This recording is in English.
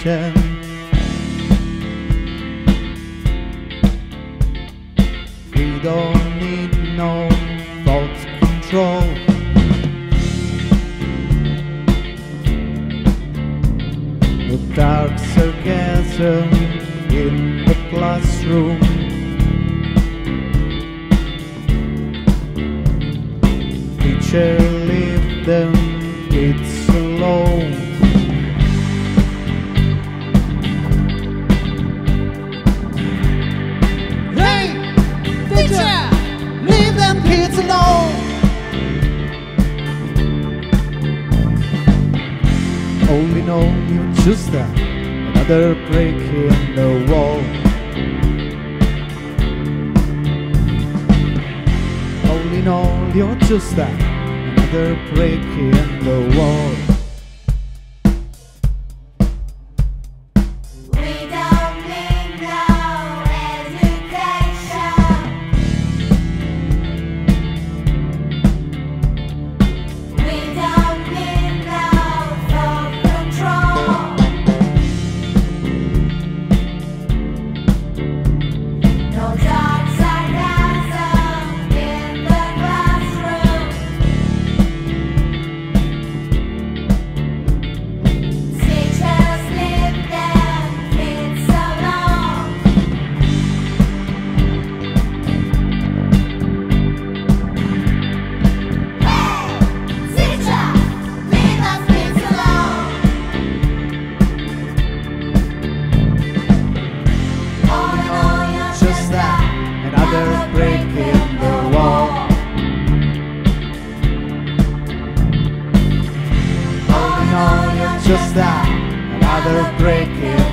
attention. We don't need no thought control. The dark sarcasm in the classroom. Teacher, leave them kids alone. Hey, teacher, leave them kids alone. Only know you're just another break in the wall. Only know you're just another break in the wall. We don't need no education. We don't need no self-control. No dark sarcasm in the classroom. Teachers, leave them kids alone. Hey, teacher, leave them kids alone. Oh no, you're Just another break in the wall. Only know you're just another break in